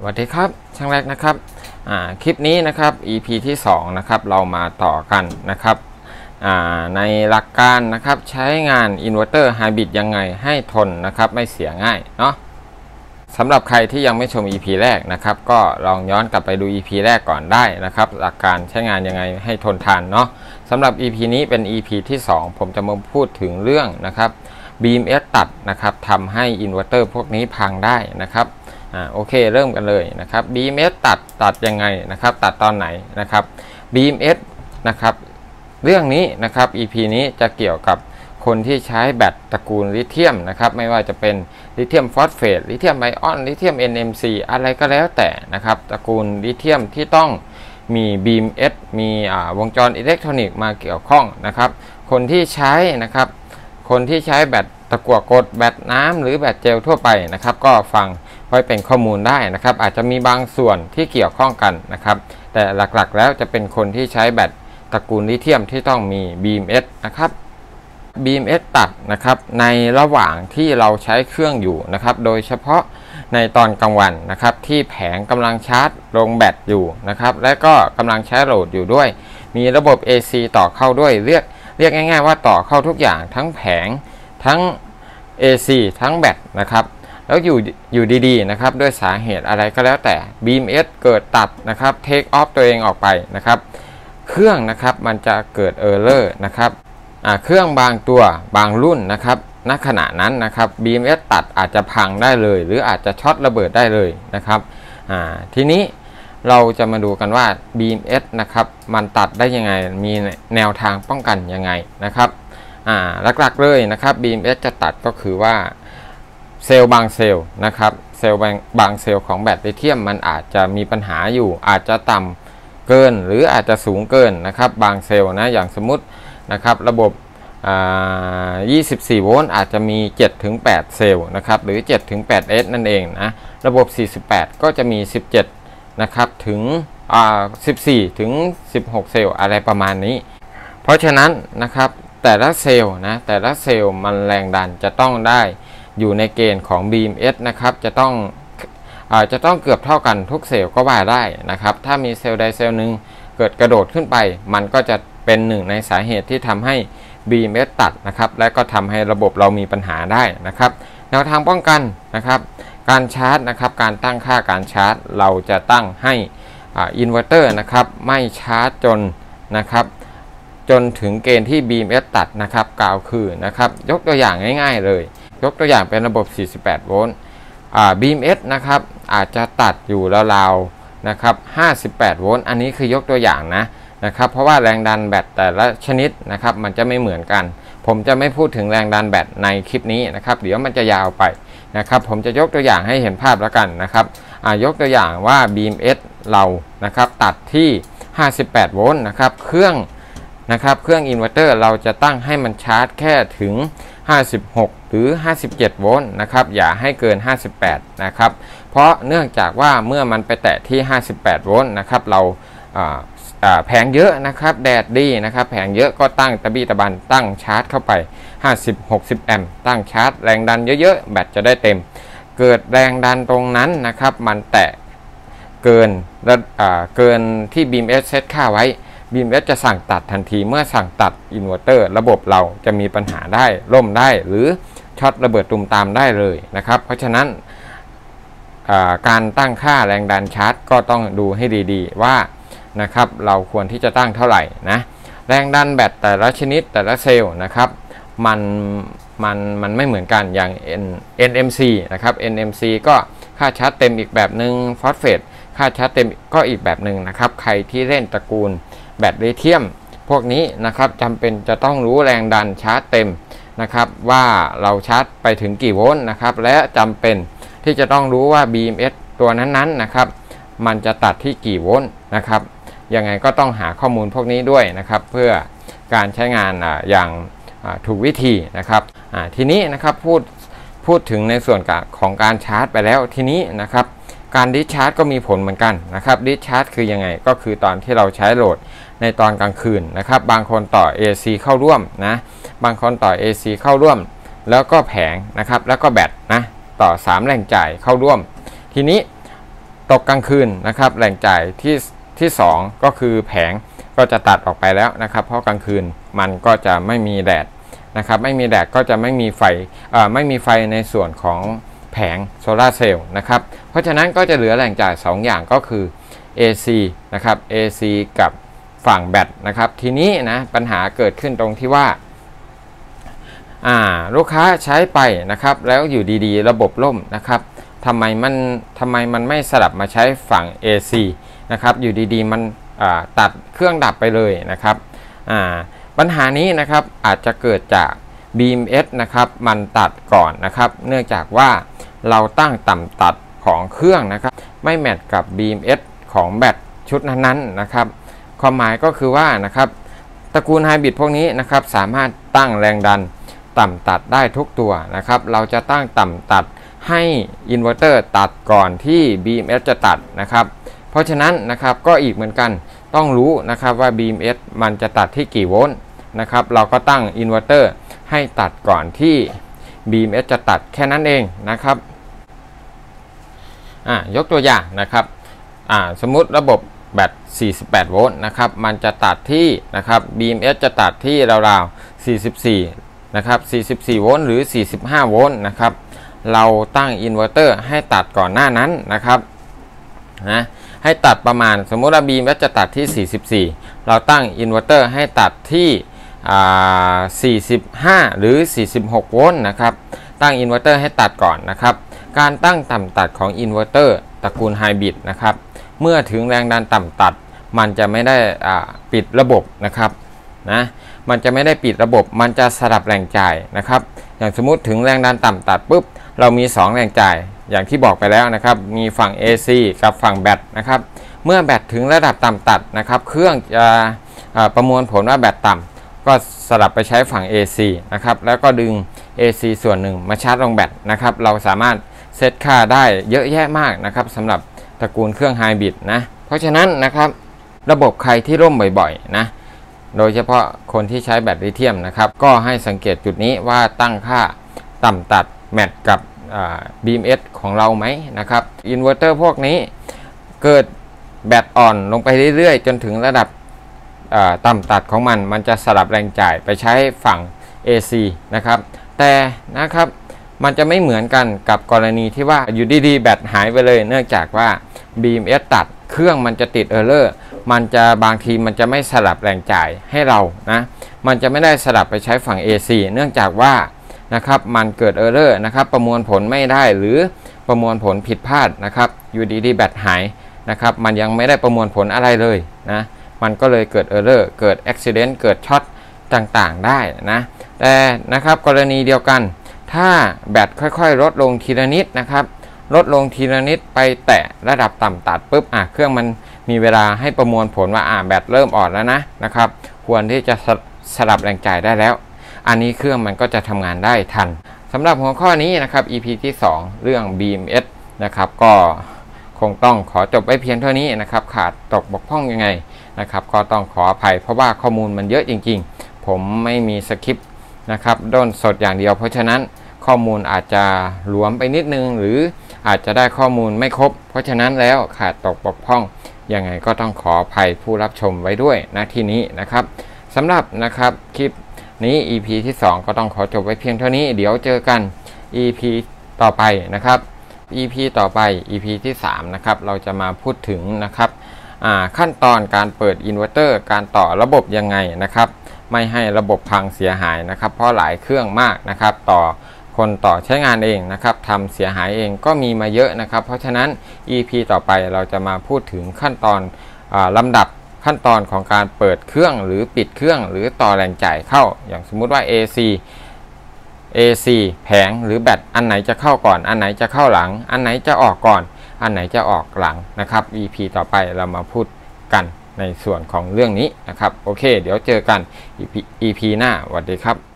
สวัสดีครับช่างแรกนะครับคลิปนี้นะครับ EP ที่2นะครับเรามาต่อกันนะครับในหลักการนะครับใช้งานอินเวอร์เตอร์ไฮบริดยังไงให้ทนนะครับไม่เสียง่ายเนาะสำหรับใครที่ยังไม่ชม EP แรกนะครับก็ลองย้อนกลับไปดู EP แรกก่อนได้นะครับหลักการใช้งานยังไงให้ทนทานเนาะสำหรับ EP นี้เป็น EP ที่2ผมจะมาพูดถึงเรื่องนะครับ BMS ตัดนะครับทำให้อินเวอร์เตอร์พวกนี้พังได้นะครับโอเคเริ่มกันเลยนะครับ BMS ตัดยังไงนะครับตัดตอนไหนนะครับ BMS นะครับเรื่องนี้นะครับ EP นี้จะเกี่ยวกับคนที่ใช้แบตตระกูลลิเธียมนะครับไม่ว่าจะเป็นลิเธียมฟอสเฟตลิเธียมไอออนลิเธียม NMC อะไรก็แล้วแต่นะครับตระกูลลิเธียมที่ต้องมี BMS มีวงจรอิเล็กทรอนิกส์มาเกี่ยวข้องนะครับคนที่ใช้นะครับคนที่ใช้แบตตะกั่วกดแบตน้ำหรือแบตเจลทั่วไปนะครับก็ฟังไว้เป็นข้อมูลได้นะครับอาจจะมีบางส่วนที่เกี่ยวข้องกันนะครับแต่หลักๆแล้วจะเป็นคนที่ใช้แบตตระกูลลิเธียมที่ต้องมี BMS นะครับ BMS ตัดนะครับในระหว่างที่เราใช้เครื่องอยู่นะครับโดยเฉพาะในตอนกลางวันนะครับที่แผงกำลังชาร์จลงแบตอยู่นะครับและก็กำลังใช้โหลดอยู่ด้วยมีระบบ AC ต่อเข้าด้วยเรียกง่ายๆว่าต่อเข้าทุกอย่างทั้งแผงทั้ง AC ทั้งแบตนะครับแล้วอยู่ดีๆนะครับด้วยสาเหตุอะไรก็แล้วแต่ BMS เกิดตัดนะครับเทคออฟตัวเองออกไปนะครับเครื่องนะครับมันจะเกิดเออร์เลอร์นะครับเครื่องบางตัวบางรุ่นนะครับณขณะนั้นนะครับ BMS ตัดอาจจะพังได้เลยหรืออาจจะช็อตระเบิดได้เลยนะครับทีนี้เราจะมาดูกันว่า BMS นะครับมันตัดได้ยังไงมีแนวทางป้องกันยังไงนะครับหลักๆเลยนะครับ BMS จะตัดก็คือว่าเซลล์บางเซลล์นะครับเซลล์บางเซลล์ของแบตลิเธียมมันอาจจะมีปัญหาอยู่อาจจะต่ำเกินหรืออาจจะสูงเกินนะครับบางเซลล์นะอย่างสมมุตินะครับระบบ24 โวลต์อาจจะมี 7-8 เซลล์นะครับหรือ 7-8 S นั่นเองนะระบบ 48 ก็จะมี 17นะครับถึง14 ถึง 16 เซลล์อะไรประมาณนี้เพราะฉะนั้นนะครับแต่ละเซลล์นะแต่ละเซลล์มันแรงดันจะต้องได้อยู่ในเกณฑ์ของ BMS นะครับจะต้องเกือบเท่ากันทุกเซลล์ก็ว่าได้นะครับถ้ามีเซลล์ใดเซลล์หนึ่งเกิดกระโดดขึ้นไปมันก็จะเป็นหนึ่งในสาเหตุที่ทำให้ BMS ตัดนะครับและก็ทำให้ระบบเรามีปัญหาได้นะครับแนวทางป้องกันนะครับการชาร์จนะครับการตั้งค่าการชาร์จเราจะตั้งให้อินเวอร์เตอร์นะครับไม่ชาร์จจนนะครับจนถึงเกณฑ์ที่ BMS ตัดนะครับกล่าวคือนะครับยกตัวอย่างง่ายๆเลยยกตัวอย่างเป็นระบบ 48 โวลต์ BMS นะครับอาจจะตัดอยู่ราวๆนะครับ58 โวลต์อันนี้คือยกตัวอย่างนะครับเพราะว่าแรงดันแบตแต่ละชนิดนะครับมันจะไม่เหมือนกันผมจะไม่พูดถึงแรงดันแบตในคลิปนี้นะครับเดี๋ยวมันจะยาวไปนะครับผมจะยกตัวอย่างให้เห็นภาพแล้วกันนะครับยกตัวอย่างว่า BMS เรานะครับตัดที่58 โวลต์นะครับเครื่องอินเวอร์เตอร์เราจะตั้งให้มันชาร์จแค่ถึง56หรือ57 โวลต์นะครับอย่าให้เกิน58นะครับเพราะเนื่องจากว่าเมื่อมันไปแตะที่58 โวลต์นะครับเราแผงเยอะนะครับแดดดีนะครับแผงเยอะก็ตั้งตะบี้ตะบันตั้งชาร์จเข้าไป50-60 แอมป์ตั้งชาร์จแรงดันเยอะๆแบตจะได้เต็มเกิดแรงดันตรงนั้นนะครับมันแตะเกินที่ BMS เซตค่าไว้ BMS จะสั่งตัดทันทีเมื่อสั่งตัดอินเวอร์เตอร์ระบบเราจะมีปัญหาได้ล่มได้หรือช็อตระเบิดตุ่มตามได้เลยนะครับเพราะฉะนั้นการตั้งค่าแรงดันชาร์จก็ต้องดูให้ดีๆว่านะครับเราควรที่จะตั้งเท่าไหร่นะแรงดันแบตแต่ละชนิดแต่ละเซลล์นะครับมันไม่เหมือนกันอย่าง NMC นะครับ NMC ก็ค่าชาร์จเต็มอีกแบบหนึ่งฟอสเฟตค่าชาร์จเต็มก็อีกแบบหนึ่งนะครับใครที่เล่นตระกูลแบตลิเธียมพวกนี้นะครับจำเป็นจะต้องรู้แรงดันชาร์จเต็มนะครับว่าเราชาร์จไปถึงกี่โวลต์นะครับและจำเป็นที่จะต้องรู้ว่า BMS ตัวนั้นๆนะครับมันจะตัดที่กี่โวลต์นะครับยังไงก็ต้องหาข้อมูลพวกนี้ด้วยนะครับเพื่อการใช้งานอย่างถูกวิธีนะครับทีนี้นะครับพูดถึงในส่วนของการชาร์จไปแล้วทีนี้นะครับการดิสชาร์จก็มีผลเหมือนกันนะครับดิสชาร์จคือยังไงก็คือตอนที่เราใช้โหลดในตอนกลางคืนนะครับบางคนต่อ AC เข้าร่วมนะบางคนต่อ AC เข้าร่วมแล้วก็แผงนะครับแล้วก็แบตนะต่อ3แรงจ่ายเข้าร่วมทีนี้ตกกลางคืนนะครับแหล่งจ่ายที่2ก็คือแผงก็จะตัดออกไปแล้วนะครับเพราะกลางคืนมันก็จะไม่มีแดดนะครับไม่มีแดดก็จะไม่มีไฟในส่วนของแผงโซลาร์เซลล์นะครับเพราะฉะนั้นก็จะเหลือแหล่งจ่าย2อย่างก็คือ AC นะครับ AC กับฝั่งแบตนะครับทีนี้นะปัญหาเกิดขึ้นตรงที่ว่าลูกค้าใช้ไปนะครับแล้วอยู่ดีๆระบบล่มนะครับทำไมมันไม่สลับมาใช้ฝั่ง AC นะครับอยู่ดีๆมันตัดเครื่องดับไปเลยนะครับปัญหานี้นะครับอาจจะเกิดจาก BMS นะครับมันตัดก่อนนะครับเนื่องจากว่าเราตั้งต่ำตัดของเครื่องนะครับไม่แมทกับ BMS ของแบตชุดนั้นๆนะครับความหมายก็คือว่านะครับตระกูลไฮบริดพวกนี้นะครับสามารถตั้งแรงดันต่ำตัดได้ทุกตัวนะครับเราจะตั้งต่ำตัดให้อินเวอร์เตอร์ตัดก่อนที่ BMS จะตัดนะครับเพราะฉะนั้นนะครับก็อีกเหมือนกันต้องรู้นะครับว่า BMS มันจะตัดที่กี่โวลต์นะครับเราก็ตั้งอินเวอร์เตอร์ให้ตัดก่อนที่ BMS จะตัดแค่นั้นเองนะครับยกตัวอย่างนะครับสมมุติระบบแบต48โวลต์นะครับมันจะตัดที่นะครับ BMS จะตัดที่ราวๆ44นะครับ44โวลต์หรือ45โวลต์นะครับเราตั้งอินเวอร์เตอร์ให้ตัดก่อนหน้านั้นนะครับให้ตัดประมาณสมมุติว่า BMS จะตัดที่44เราตั้งอินเวอร์เตอร์ให้ตัดที่45หรือ46โวลต์นะครับตั้งอินเวอร์เตอร์ให้ตัดก่อนนะครับการตั้งต่ำตัดของอินเวอร์เตอร์ตระกูลไฮบริดนะครับเมื่อถึงแรงดันต่ำตัดมันจะไม่ได้ปิดระบบนะครับมันจะไม่ได้ปิดระบบมันจะสลับแรงจ่ายนะครับอย่างสมมุติถึงแรงดันต่ำตัดปุ๊บเรามี2แรงจ่ายอย่างที่บอกไปแล้วนะครับมีฝั่ง AC กับฝั่งแบตนะครับเมื่อแบตถึงระดับต่ำตัดนะครับเครื่องจะประมวลผลว่าแบตต่ำก็สลับไปใช้ฝั่ง AC นะครับแล้วก็ดึง AC ส่วนหนึ่งมาชาร์จลงแบตนะครับเราสามารถเซตค่าได้เยอะแยะมากนะครับสำหรับตระกูลเครื่องไฮบริดนะเพราะฉะนั้นนะครับระบบใครที่ร่มบ่อยๆนะโดยเฉพาะคนที่ใช้แบตลิเธียมนะครับก็ให้สังเกตจุดนี้ว่าตั้งค่าต่ำตัดแมทกับBMS ของเราไหมนะครับอินเวอร์เตอร์พวกนี้เกิดแบตอ่อนลงไปเรื่อยๆจนถึงระดับต่ำตัดของมันจะสลับแรงจ่ายไปใช้ฝั่ง AC นะครับแต่นะครับมันจะไม่เหมือนกันกับกรณีที่ว่าอยู่ดีๆแบตหายไปเลยเนื่องจากว่า BMS ตัดเครื่องมันจะติดเออร์เลอร์มันจะบางทีมันจะไม่สลับแรงจ่ายให้เรานะมันจะไม่ได้สลับไปใช้ฝั่ง AC เนื่องจากว่านะครับมันเกิดเออร์เลอร์นะครับประมวลผลไม่ได้หรือประมวลผลผิดพลาดนะครับอยู่ดีๆแบตหายนะครับมันยังไม่ได้ประมวลผลอะไรเลยนะมันก็เลยเกิดเออร์เลอร์เกิดอุบัติเหตุเกิดช็อตต่างๆได้นะแต่นะครับกรณีเดียวกันถ้าแบตค่อยๆลดลงทีละนิดนะครับลดลงทีละนิดไปแตะระดับต่ำตัดปุ๊บเครื่องมันมีเวลาให้ประมวลผลว่าแบตเริ่มอ่อนแล้วนะครับควรที่จะสลับแรงจ่ายได้แล้วอันนี้เครื่องมันก็จะทำงานได้ทันสำหรับหัวข้อนี้นะครับ EP ที่2เรื่อง BMS นะครับก็คงต้องขอจบไว้เพียงเท่านี้นะครับขาดตกบกพร่องยังไงนะครับก็ต้องขออภัยเพราะว่าข้อมูลมันเยอะจริงๆผมไม่มีสคริปต์นะครับด้นสดอย่างเดียวเพราะฉะนั้นข้อมูลอาจจะหลวมไปนิดนึงหรืออาจจะได้ข้อมูลไม่ครบเพราะฉะนั้นแล้วขาดตกบกพร่องยังไงก็ต้องขออภัยผู้รับชมไว้ด้วยนะที่นี้นะครับสำหรับนะครับคลิปนี้ EP ที่2ก็ต้องขอจบไว้เพียงเท่านี้เดี๋ยวเจอกัน EP ต่อไปนะครับ EP ต่อไป EP ที่3นะครับเราจะมาพูดถึงนะครับขั้นตอนการเปิดอินเวอร์เตอร์การต่อระบบยังไงนะครับไม่ให้ระบบพังเสียหายนะครับเพราะหลายเครื่องมากนะครับต่อใช้งานเองนะครับทำเสียหายเองก็มีมาเยอะนะครับเพราะฉะนั้น EP ต่อไปเราจะมาพูดถึงขั้นตอนลำดับขั้นตอนของการเปิดเครื่องหรือปิดเครื่องหรือต่อแรงจ่ายเข้าอย่างสมมุติว่า AC แผงหรือแบตอันไหนจะเข้าก่อนอันไหนจะเข้าหลังอันไหนจะออกก่อนอันไหนจะออกหลังนะครับ EP ต่อไปเรามาพูดกันในส่วนของเรื่องนี้นะครับโอเคเดี๋ยวเจอกัน EP หน้าสวัสดีครับ